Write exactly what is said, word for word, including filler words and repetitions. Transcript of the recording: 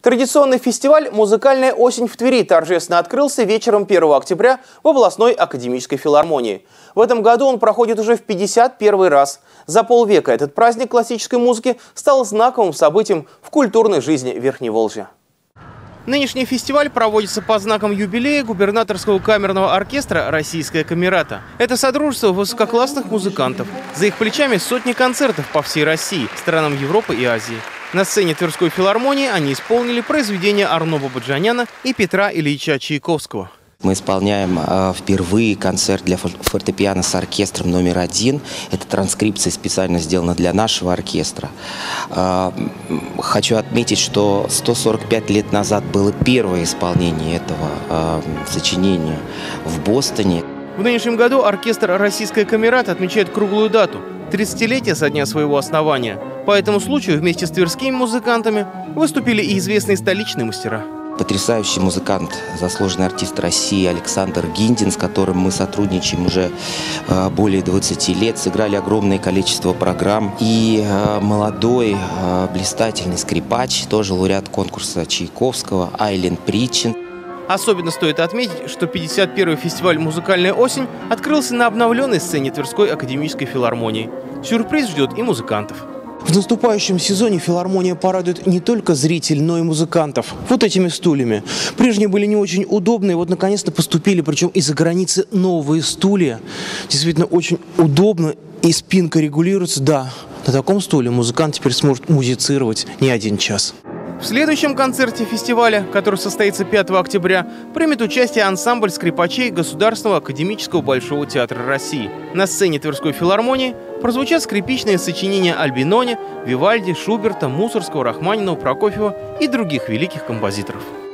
Традиционный фестиваль «Музыкальная осень» в Твери торжественно открылся вечером первого октября в областной академической филармонии. В этом году он проходит уже в пятьдесят первый раз. За полвека этот праздник классической музыки стал знаковым событием в культурной жизни Верхневолжья. Нынешний фестиваль проводится по знакам юбилея губернаторского камерного оркестра «Российская камерата». Это содружество высококлассных музыкантов. За их плечами сотни концертов по всей России, странам Европы и Азии. На сцене Тверской филармонии они исполнили произведения Арно Бабаджаняна и Петра Ильича Чайковского. Мы исполняем э, впервые концерт для фортепиано с оркестром номер один. Эта транскрипция специально сделана для нашего оркестра. Э, хочу отметить, что сто сорок пять лет назад было первое исполнение этого э, сочинения в Бостоне. В нынешнем году оркестр «Российская камерата» отмечает круглую дату – тридцатилетие со дня своего основания. По этому случаю вместе с тверскими музыкантами выступили и известные столичные мастера. Потрясающий музыкант, заслуженный артист России Александр Гиндин, с которым мы сотрудничаем уже э, более двадцати лет, сыграли огромное количество программ. И э, молодой, э, блистательный скрипач, тоже лауреат конкурса Чайковского, Айлен Причин. Особенно стоит отметить, что пятьдесят первый фестиваль «Музыкальная осень» открылся на обновленной сцене Тверской академической филармонии. Сюрприз ждет и музыкантов. В наступающем сезоне филармония порадует не только зрителей, но и музыкантов. Вот этими стульями. Прежние были не очень удобные, вот наконец-то поступили, причем из-за границы, новые стулья. Действительно очень удобно, и спинка регулируется. Да, на таком стуле музыкант теперь сможет музицировать не один час. В следующем концерте фестиваля, который состоится пятого октября, примет участие ансамбль скрипачей Государственного академического Большого театра России. На сцене Тверской филармонии прозвучат скрипичные сочинения Альбинони, Вивальди, Шуберта, Мусоргского, Рахманинова, Прокофьева и других великих композиторов.